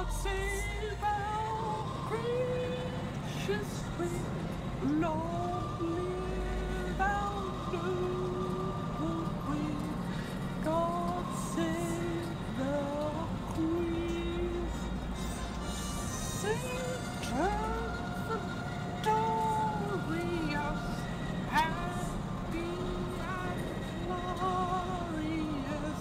God save our gracious Queen. Long live our noble Queen. God save the Queen. Saint of the glorious, happy and glorious,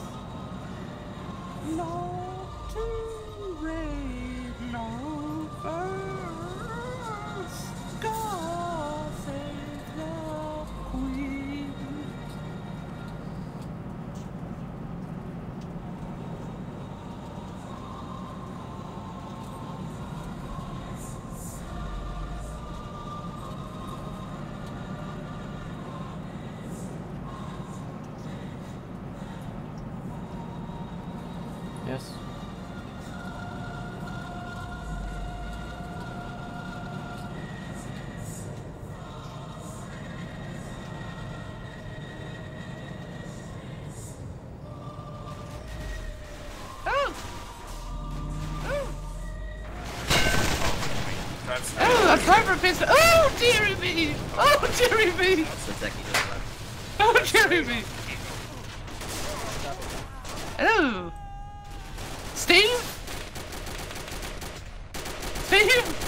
Lord to reign over us. God save the Queen. Yes. Oh, a driver pistol. Oh, dearie me. Oh, dearie me. That's exactly just left. Oh, dearie me. Hello. Steve? Steve?